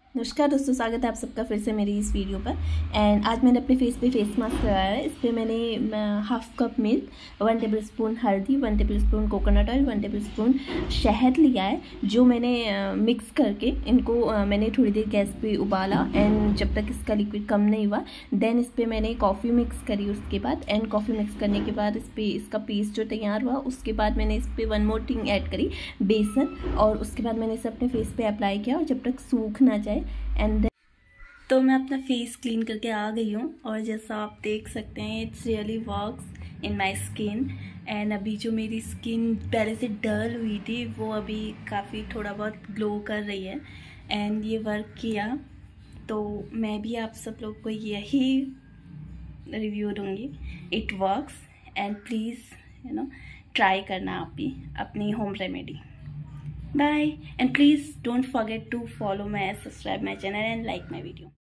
नमस्कार दोस्तों, स्वागत है आप सबका फिर से मेरी इस वीडियो पर। एंड आज मैंने अपने फेस पे फेस मास्क लगाया है। इस पर मैंने half cup milk, 1 tablespoon हल्दी, 1 tablespoon coconut oil, 1 tablespoon शहद लिया है, जो मैंने मिक्स करके इनको मैंने थोड़ी देर गैस पे उबाला। एंड जब तक इसका लिक्विड कम नहीं हुआ, देन इस पर मैंने कॉफ़ी मिक्स करी उसके बाद। एंड कॉफ़ी मिक्स करने के बाद इस पर इसका पेस्ट जो तैयार हुआ, उसके बाद मैंने इस पर वन मोर थिंग ऐड करी, बेसन। और उसके बाद मैंने इसे अपने फेस पे अप्लाई किया और जब तक सूख ना जाए। एंड तो मैं अपना फेस क्लीन करके आ गई हूँ और जैसा आप देख सकते हैं, it's really works in my skin. And अभी जो मेरी स्किन पहले से डल हुई थी, वो अभी काफ़ी थोड़ा बहुत ग्लो कर रही है। एंड ये वर्क किया, तो मैं भी आप सब लोग को यही रिव्यू दूँगी, it works. And please try करना आप भी अपनी home remedy. Bye, and please don't forget to follow my, subscribe my channel and like my video.